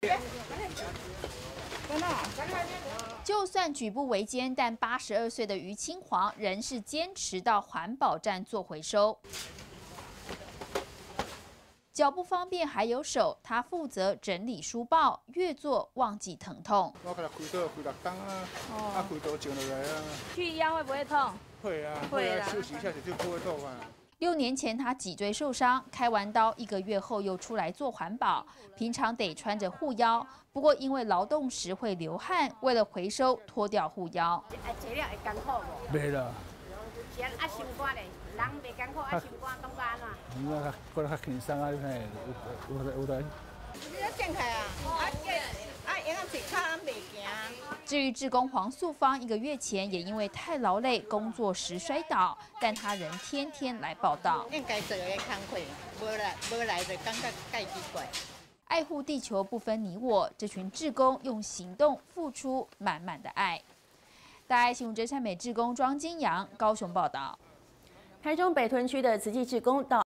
就算举步维艰，但82岁的于清煌仍是坚持到环保站做回收。脚不方便还有手，他负责整理书报，越做忘记疼痛。 我给他开刀开6天啊，开刀整落来啊。 去腰会不会痛？ 会啊，会啊，休息一下就不会痛啊。 6年前他脊椎受伤，开完刀1个月后又出来做环保，平常得穿着护腰，不过因为劳动时会流汗，为了回收脱掉护腰。 坐了会艰苦无？ 袂啦。 啊，心肝嘞，人袂艰苦，啊，心肝当干啊。 觉得较轻松啊，有来。 你要健开啊？因为腿脚袂行。 至于志工黄素芳1个月前也因为太劳累，工作时摔倒，但她仍天天来报道。 应该做的工课，无来就感觉介奇怪。 爱护地球不分你我，这群志工用行动付出满满的爱。大爱新闻真善美志工庄金阳高雄报道。 台中北屯区的慈济志工到